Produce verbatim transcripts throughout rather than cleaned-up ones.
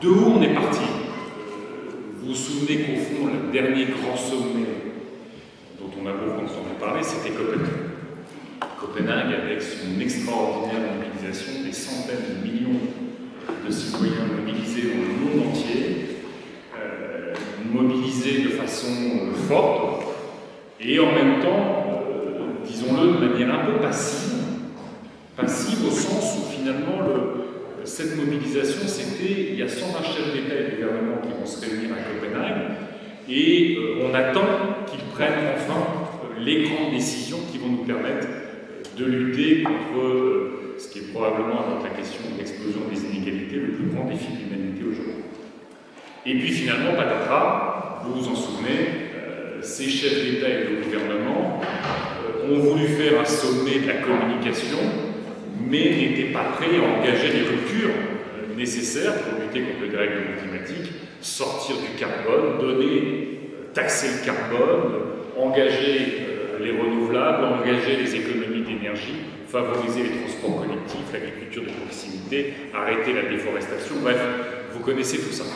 De où on est parti? Vous vous souvenez qu'au fond, le dernier grand sommet dont on a beaucoup entendu parler, c'était Copenhague. Copenhague, avec son extraordinaire mobilisation, des centaines de millions de citoyens mobilisés dans le monde entier, euh, mobilisés de façon euh, forte, et en même temps, euh, disons-le, de manière un peu passive, passive au sens où finalement, le, cette mobilisation, c'était, il y a cent vingt chefs d'État et de gouvernement qui vont se réunir à Copenhague, et euh, on attend qu'ils prennent enfin euh, les grandes décisions qui vont nous permettre de lutter contre euh, ce qui est probablement, avec la question de l'explosion des inégalités, le plus grand défi de l'humanité aujourd'hui. Et puis finalement, patatras, vous vous en souvenez, euh, ces chefs d'État et de gouvernement euh, ont voulu faire un sommet de la communication, mais n'étaient pas prêts à engager les ruptures euh, nécessaires pour lutter contre le dérèglement climatique, sortir du carbone, donner, euh, taxer le carbone, engager euh, les renouvelables, engager les économies d'énergie, favoriser les transports collectifs, l'agriculture de proximité, arrêter la déforestation, bref, vous connaissez tout ça.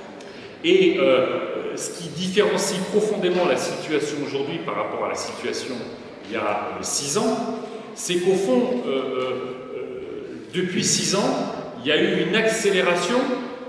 Et euh, ce qui différencie profondément la situation aujourd'hui par rapport à la situation il y a euh, six ans, c'est qu'au fond, euh, euh, depuis six ans, il y a eu une accélération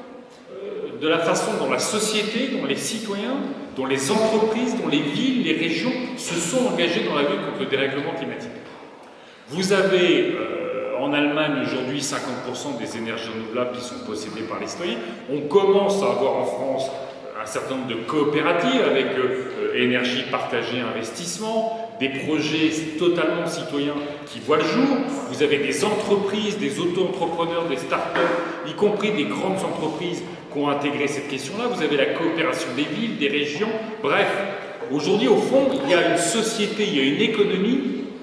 euh, de la façon dont la société, dont les citoyens, dont les entreprises, dont les villes, les régions se sont engagés dans la lutte contre le dérèglement climatique. Vous avez euh, en Allemagne aujourd'hui cinquante pour cent des énergies renouvelables qui sont possédées par les citoyens. On commence à avoir en France un certain nombre de coopératives avec euh, énergie partagée investissement, des projets totalement citoyens qui voient le jour. Vous avez des entreprises, des auto-entrepreneurs, des start-up, y compris des grandes entreprises qui ont intégré cette question-là. Vous avez la coopération des villes, des régions. Bref, aujourd'hui, au fond, il y a une société, il y a une économie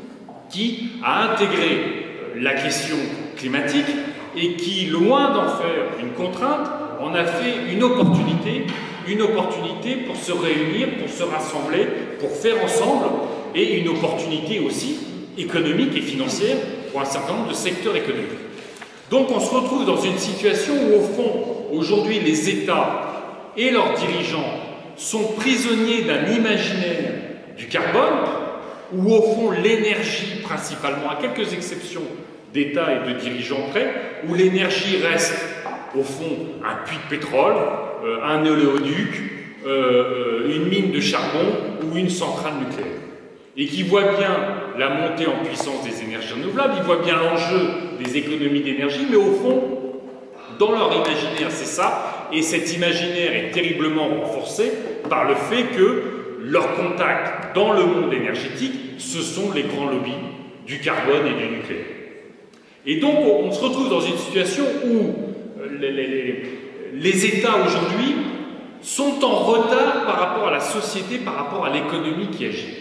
qui a intégré la question climatique et qui, loin d'en faire une contrainte, en a fait une opportunité, une opportunité pour se réunir, pour se rassembler, pour faire ensemble, et une opportunité aussi économique et financière pour un certain nombre de secteurs économiques. Donc on se retrouve dans une situation où, au fond, aujourd'hui, les États et leurs dirigeants sont prisonniers d'un imaginaire du carbone, où au fond l'énergie principalement, à quelques exceptions d'États et de dirigeants près, où l'énergie reste au fond un puits de pétrole, euh, un oléoduc, euh, une mine de charbon ou une centrale nucléaire. Et qui voit bien la montée en puissance des énergies renouvelables, ils voient bien l'enjeu des économies d'énergie, mais au fond, dans leur imaginaire, c'est ça, et cet imaginaire est terriblement renforcé par le fait que leurs contacts dans le monde énergétique, ce sont les grands lobbies du carbone et du nucléaire. Et donc, on se retrouve dans une situation où les, les, les États aujourd'hui sont en retard par rapport à la société, par rapport à l'économie qui agit.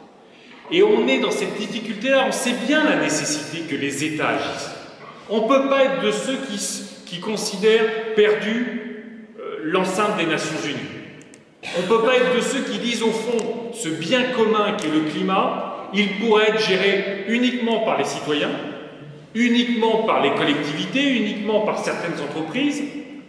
Et on est dans cette difficulté-là, on sait bien la nécessité que les États agissent. On ne peut pas être de ceux qui, qui considèrent perdu euh, l'enceinte des Nations Unies. On ne peut pas être de ceux qui disent au fond, ce bien commun qu'est le climat, il pourrait être géré uniquement par les citoyens, uniquement par les collectivités, uniquement par certaines entreprises,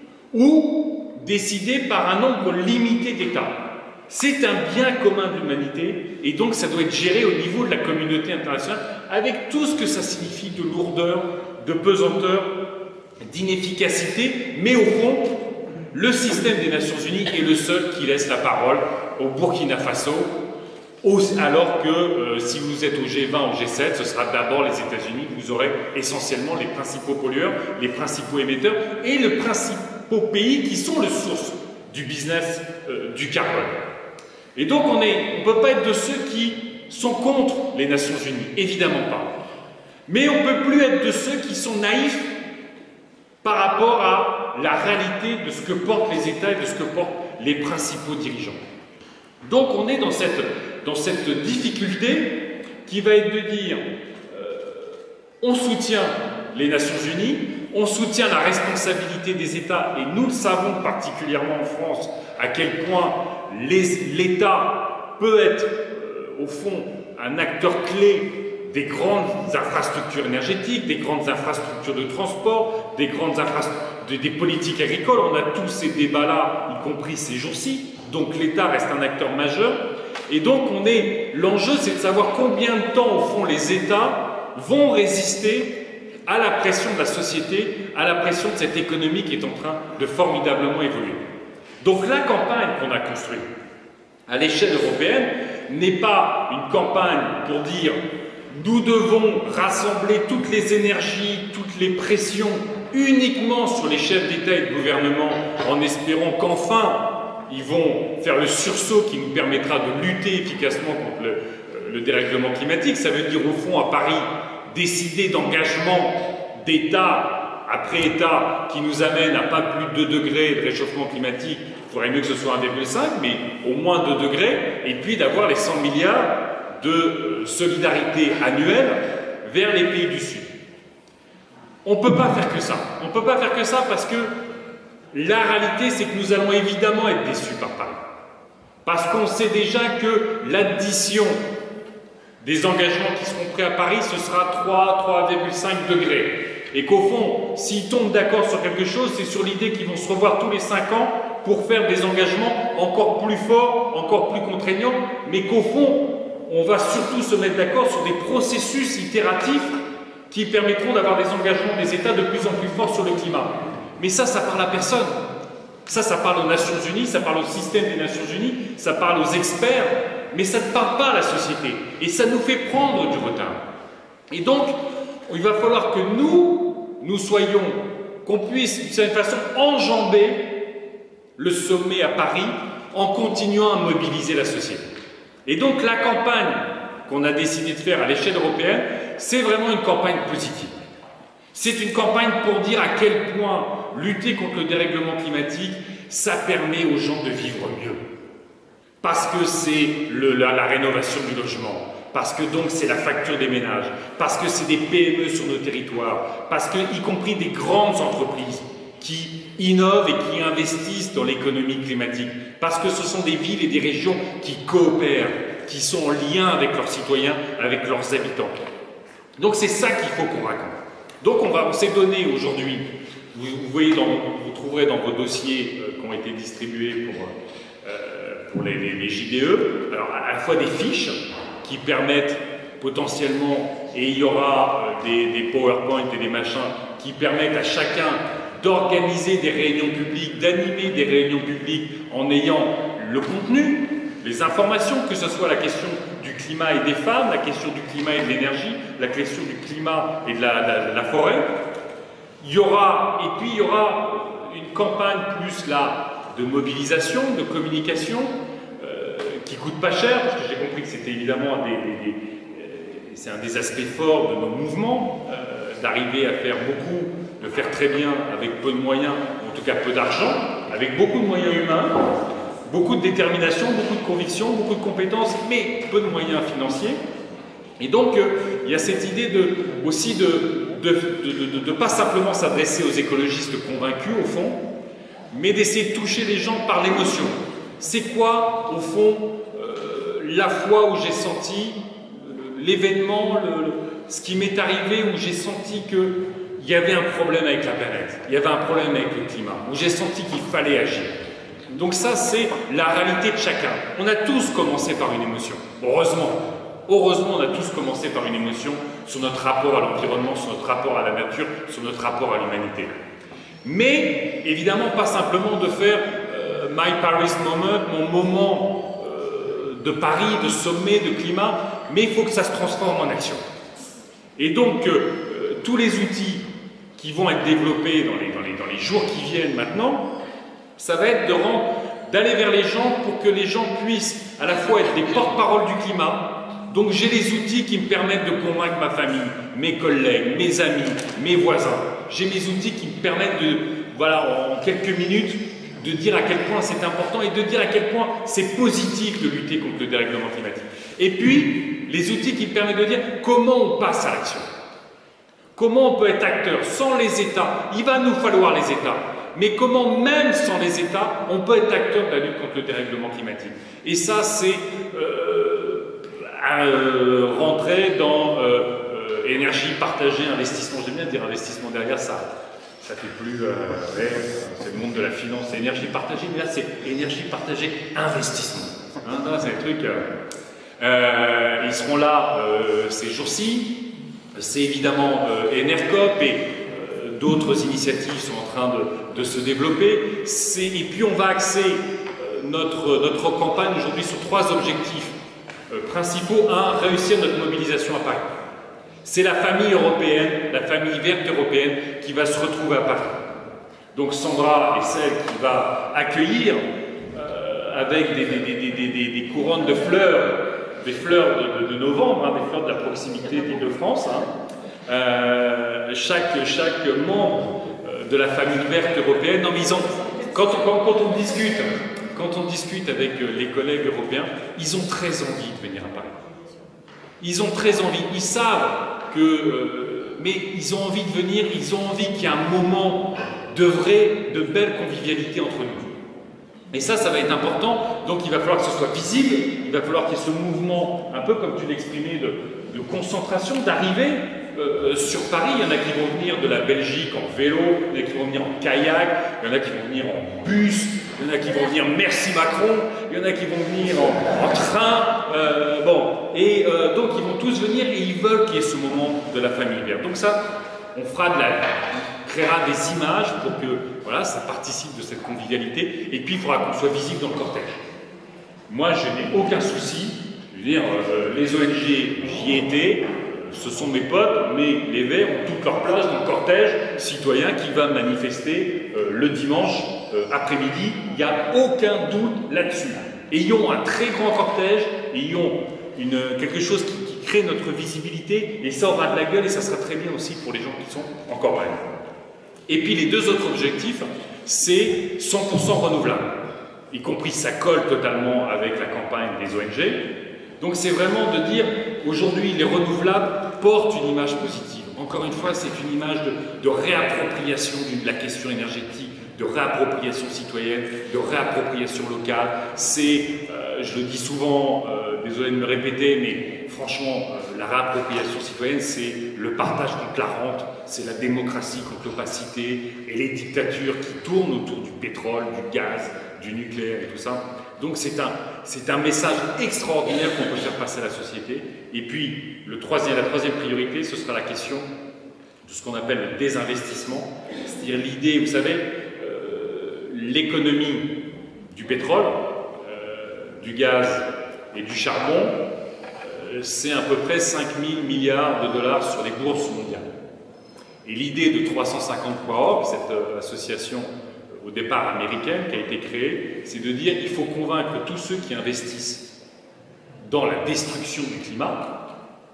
ou décidé par un nombre limité d'États. C'est un bien commun de l'humanité, et donc ça doit être géré au niveau de la communauté internationale, avec tout ce que ça signifie de lourdeur, de pesanteur, d'inefficacité, mais au fond, le système des Nations Unies est le seul qui laisse la parole au Burkina Faso, alors que euh, si vous êtes au G vingt, au G sept, ce sera d'abord les États-Unis, vous aurez essentiellement les principaux pollueurs, les principaux émetteurs, et les principaux pays qui sont les sources du business euh, du carbone. Et donc on ne peut pas être de ceux qui sont contre les Nations Unies, évidemment pas. Mais on ne peut plus être de ceux qui sont naïfs par rapport à la réalité de ce que portent les États et de ce que portent les principaux dirigeants. Donc on est dans cette, dans cette difficulté qui va être de dire euh, on soutient les Nations Unies, on soutient la responsabilité des États, et nous le savons particulièrement en France, à quel point l'État peut être, euh, au fond, un acteur clé des grandes infrastructures énergétiques, des grandes infrastructures de transport, des grandes infrastructures, des politiques agricoles. On a tous ces débats-là, y compris ces jours-ci. Donc l'État reste un acteur majeur. Et donc on est, l'enjeu, c'est de savoir combien de temps, au fond, les États vont résister à la pression de la société, à la pression de cette économie qui est en train de formidablement évoluer. Donc la campagne qu'on a construite à l'échelle européenne n'est pas une campagne pour dire nous devons rassembler toutes les énergies, toutes les pressions uniquement sur les chefs d'État et de gouvernement en espérant qu'enfin ils vont faire le sursaut qui nous permettra de lutter efficacement contre le, le dérèglement climatique. Ça veut dire au fond à Paris décider d'engagement d'État après État qui nous amène à pas plus de deux degrés de réchauffement climatique. Il faudrait mieux que ce soit un virgule cinq, mais au moins deux degrés, et puis d'avoir les cent milliards de solidarité annuelle vers les pays du Sud. On ne peut pas faire que ça. On ne peut pas faire que ça parce que la réalité, c'est que nous allons évidemment être déçus par Paris. Parce qu'on sait déjà que l'addition des engagements qui seront pris à Paris, ce sera trois, trois virgule cinq degrés. Et qu'au fond, s'ils tombent d'accord sur quelque chose, c'est sur l'idée qu'ils vont se revoir tous les cinq ans pour faire des engagements encore plus forts, encore plus contraignants, mais qu'au fond, on va surtout se mettre d'accord sur des processus itératifs qui permettront d'avoir des engagements des États de plus en plus forts sur le climat. Mais ça, ça parle à personne. Ça, ça parle aux Nations Unies, ça parle au système des Nations Unies, ça parle aux experts, mais ça ne parle pas à la société. Et ça nous fait prendre du retard. Et donc, il va falloir que nous, nous soyons, qu'on puisse, d'une certaine façon, enjamber le sommet à Paris en continuant à mobiliser la société. Et donc, la campagne qu'on a décidé de faire à l'échelle européenne, c'est vraiment une campagne positive. C'est une campagne pour dire à quel point lutter contre le dérèglement climatique, ça permet aux gens de vivre mieux. Parce que c'est la, la rénovation du logement, parce que donc c'est la facture des ménages, parce que c'est des P M E sur nos territoires, parce que, y compris des grandes entreprises qui innovent et qui investissent dans l'économie climatique, parce que ce sont des villes et des régions qui coopèrent, qui sont en lien avec leurs citoyens, avec leurs habitants. Donc c'est ça qu'il faut qu'on raconte. Donc on, va, on s'est donné aujourd'hui, vous, vous voyez, dans, vous trouverez dans vos dossiers euh, qui ont été distribués pour, euh, pour les, les, les J D E, alors à la fois des fiches qui permettent potentiellement, et il y aura euh, des, des PowerPoint et des machins qui permettent à chacun d'organiser des réunions publiques, d'animer des réunions publiques en ayant le contenu, les informations, que ce soit la question du climat et des femmes, la question du climat et de l'énergie, la question du climat et de la, la, de la forêt. Il y aura, et puis il y aura une campagne plus là de mobilisation, de communication, euh, qui coûte pas cher, parce que j'ai compris que c'était évidemment un des, des, des, euh, c'est un des aspects forts de nos mouvements, euh, d'arriver à faire beaucoup, de faire très bien avec peu de moyens, en tout cas peu d'argent, avec beaucoup de moyens humains, beaucoup de détermination, beaucoup de conviction, beaucoup de compétences, mais peu de moyens financiers. Et donc, euh, il y a cette idée de, aussi de ne pas simplement s'adresser aux écologistes convaincus, au fond, mais d'essayer de toucher les gens par l'émotion. C'est quoi, au fond, euh, la fois où j'ai senti euh, l'événement, le, le, ce qui m'est arrivé, où j'ai senti qu'il y avait un problème avec la planète, il y avait un problème avec le climat, où j'ai senti qu'il fallait agir. Donc ça, c'est la réalité de chacun. On a tous commencé par une émotion, heureusement. Heureusement, on a tous commencé par une émotion sur notre rapport à l'environnement, sur notre rapport à la nature, sur notre rapport à l'humanité. Mais, évidemment, pas simplement de faire euh, My Paris Moment, mon moment euh, de Paris, de sommet, de climat, mais il faut que ça se transforme en action. Et donc, euh, tous les outils qui vont être développés dans les, dans les, dans les jours qui viennent maintenant, ça va être de rendre, d'aller vers les gens pour que les gens puissent à la fois être des porte-parole du climat. Donc j'ai les outils qui me permettent de convaincre ma famille, mes collègues, mes amis, mes voisins. J'ai mes outils qui me permettent de, voilà, en quelques minutes, de dire à quel point c'est important et de dire à quel point c'est positif de lutter contre le dérèglement climatique. Et puis, les outils qui me permettent de dire comment on passe à l'action. Comment on peut être acteur sans les États. Il va nous falloir les États. Mais comment, même sans les États, on peut être acteur de la lutte contre le dérèglement climatique. Et ça, c'est euh, euh, rentrer dans euh, énergie partagée, investissement, j'aime bien dire investissement derrière, ça ça fait plus, euh, ouais, c'est le monde de la finance, c'est énergie partagée, mais là c'est énergie partagée, investissement. Hein, c'est un truc, euh, euh, ils seront là euh, ces jours-ci, c'est évidemment euh, Enercop et euh, d'autres initiatives sont en train de, de se développer, et puis on va axer euh, notre, notre campagne aujourd'hui sur trois objectifs euh, principaux. Un, réussir notre mobilisation à Paris. C'est la famille européenne, la famille verte européenne qui va se retrouver à Paris. Donc Sandra est celle qui va accueillir euh, avec des, des, des, des, des, des couronnes de fleurs, des fleurs de, de, de novembre, hein, des fleurs de la proximité d'Île-de-France. Hein. Euh, chaque, chaque membre euh, de la famille verte européenne, non, mais ils ont, quand, on, quand, quand on discute, quand on discute avec les collègues européens, ils ont très envie de venir à Paris. Ils ont très envie, ils savent que, euh, mais ils ont envie de venir, ils ont envie qu'il y ait un moment de vraie, de belle convivialité entre nous. Et ça, ça va être important, donc il va falloir que ce soit visible, il va falloir qu'il y ait ce mouvement, un peu comme tu l'exprimais, de, de concentration, d'arrivée euh, sur Paris. Il y en a qui vont venir de la Belgique en vélo, il y en a qui vont venir en kayak, il y en a qui vont venir en bus, il y en a qui vont venir merci Macron, il y en a qui vont venir en, en train, euh, bon, et euh, donc ils vont tous venir et ils veulent qu'il y ait ce moment de la famille verte. Donc ça, on fera de la, on créera des images pour que, voilà, ça participe de cette convivialité, et puis il faudra qu'on soit visible dans le cortège. Moi, je n'ai aucun souci, je veux dire, euh, les O N G, j'y ai été, ce sont mes potes, mais les Verts ont toute leur place dans le cortège citoyen qui va manifester euh, le dimanche euh, après-midi. Il n'y a aucun doute là-dessus. Ayons un très grand cortège, ayons une, quelque chose qui, qui crée notre visibilité, et ça aura de la gueule et ça sera très bien aussi pour les gens qui sont encore là. Et puis les deux autres objectifs, c'est cent pour cent renouvelable, y compris ça colle totalement avec la campagne des O N G. Donc c'est vraiment de dire, aujourd'hui les renouvelables portent une image positive. Encore une fois, c'est une image de, de réappropriation de la question énergétique, de réappropriation citoyenne, de réappropriation locale. C'est, euh, je le dis souvent, euh, désolé de me répéter, mais franchement, euh, la réappropriation citoyenne, c'est le partage contre la rente, c'est la démocratie contre l'opacité et les dictatures qui tournent autour du pétrole, du gaz, du nucléaire et tout ça. Donc c'est un, c'est un message extraordinaire qu'on peut faire passer à la société. Et puis, le troisième, la troisième priorité, ce sera la question de ce qu'on appelle le désinvestissement. C'est-à-dire l'idée, vous savez, euh, l'économie du pétrole, euh, du gaz et du charbon, euh, c'est à peu près cinq mille milliards de dollars sur les bourses mondiales. Et l'idée de trois cent cinquante point org, cette euh, association au départ américaine qui a été créée, c'est de dire qu'il faut convaincre tous ceux qui investissent dans la destruction du climat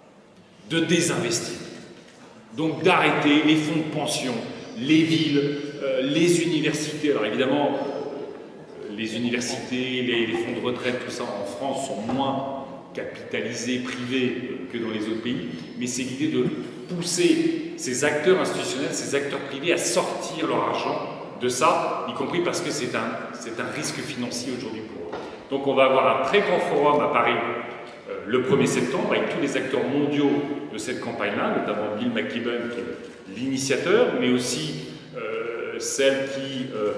de désinvestir. Donc d'arrêter les fonds de pension, les villes, euh, les universités. Alors évidemment, euh, les universités, les, les fonds de retraite, tout ça en France sont moins capitalisés, privés que dans les autres pays, mais c'est l'idée de pousser ces acteurs institutionnels, ces acteurs privés à sortir leur argent de ça, y compris parce que c'est un, c'est un risque financier aujourd'hui pour eux. Donc on va avoir un très grand forum à Paris euh, le premier septembre avec tous les acteurs mondiaux de cette campagne-là, notamment Bill McKibben qui est l'initiateur, mais aussi euh, celle qui, euh,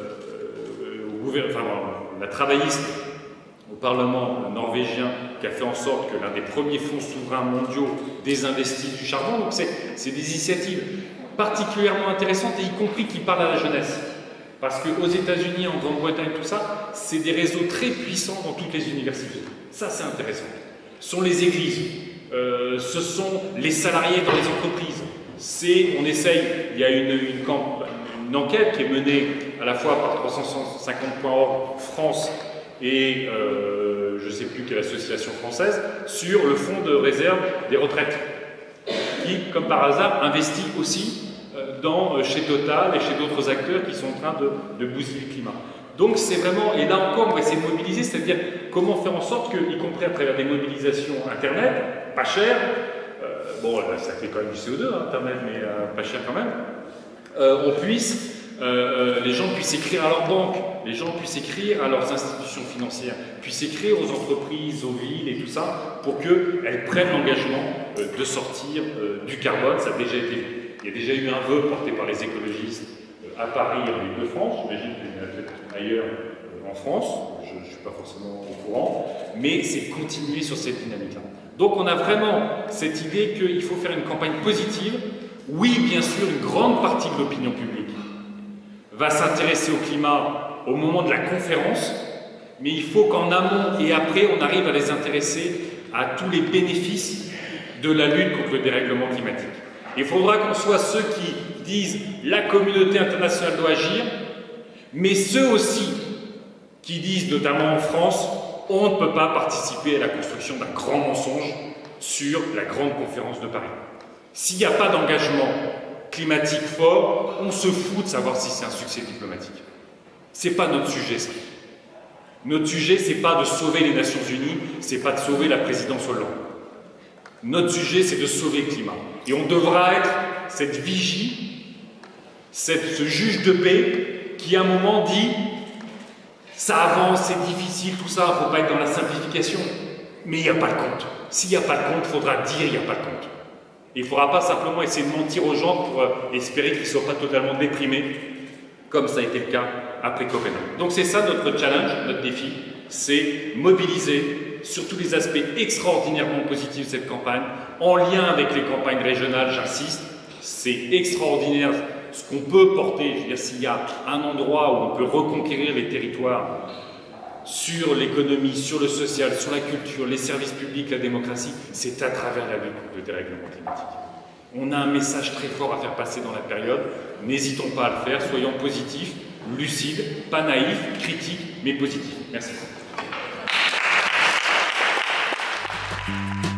euh, enfin, la travailliste au Parlement norvégien qui a fait en sorte que l'un des premiers fonds souverains mondiaux désinvestisse du charbon. Donc c'est des initiatives particulièrement intéressantes et y compris qui parlent à la jeunesse. Parce qu'aux États-Unis, en Grande-Bretagne, tout ça, c'est des réseaux très puissants dans toutes les universités. Ça, c'est intéressant. Ce sont les églises, euh, ce sont les salariés dans les entreprises. C'est, on essaye, il y a une, une, camp, une enquête qui est menée à la fois par trois cent cinquante point org France et euh, je ne sais plus quelle association française, sur le fonds de réserve des retraites, qui, comme par hasard, investit aussi dans, chez Total et chez d'autres acteurs qui sont en train de, de bousiller le climat. Donc c'est vraiment, et là encore on va essayer de mobiliser, c'est-à-dire comment faire en sorte que, y compris à travers des mobilisations Internet, pas cher, euh, bon ça fait quand même du C O deux hein, Internet, mais euh, pas cher quand même, euh, on puisse euh, les gens puissent écrire à leurs banques, les gens puissent écrire à leurs institutions financières, puissent écrire aux entreprises, aux villes et tout ça, pour qu'elles prennent l'engagement euh, de sortir euh, du carbone. Ça a déjà été vu. Il y a déjà eu un vœu porté par les écologistes euh, à Paris et en Île-de-France, j'imagine qu'il y en a peut-être ailleurs euh, en France, je ne suis pas forcément au courant, mais c'est continuer sur cette dynamique-là. Donc on a vraiment cette idée qu'il faut faire une campagne positive. Oui, bien sûr, une grande partie de l'opinion publique va s'intéresser au climat au moment de la conférence, mais il faut qu'en amont et après, on arrive à les intéresser à tous les bénéfices de la lutte contre le dérèglement climatique. Il faudra qu'on soit ceux qui disent la communauté internationale doit agir, mais ceux aussi qui disent, notamment en France, on ne peut pas participer à la construction d'un grand mensonge sur la grande conférence de Paris. S'il n'y a pas d'engagement climatique fort, on se fout de savoir si c'est un succès diplomatique. Ce n'est pas notre sujet, ça. Notre sujet, ce n'est pas de sauver les Nations Unies, ce n'est pas de sauver la présidence Hollande. Notre sujet, c'est de sauver le climat. Et on devra être cette vigie, cette, ce juge de paix qui, à un moment, dit « ça avance, c'est difficile, tout ça, il ne faut pas être dans la simplification. » Mais il n'y a pas de compte. S'il n'y a pas de compte, il faudra dire « il n'y a pas de compte ». Il ne faudra pas simplement essayer de mentir aux gens pour euh, espérer qu'ils ne soient pas totalement déprimés, comme ça a été le cas après Copenhague. Donc c'est ça notre challenge, notre défi, c'est mobiliser sur tous les aspects extraordinairement positifs de cette campagne, en lien avec les campagnes régionales, j'insiste, c'est extraordinaire ce qu'on peut porter. Je veux dire, s'il y a un endroit où on peut reconquérir les territoires sur l'économie, sur le social, sur la culture, les services publics, la démocratie, c'est à travers la lutte contre le dérèglement climatique. On a un message très fort à faire passer dans la période, n'hésitons pas à le faire, soyons positifs, lucides, pas naïfs, critiques, mais positifs. Merci.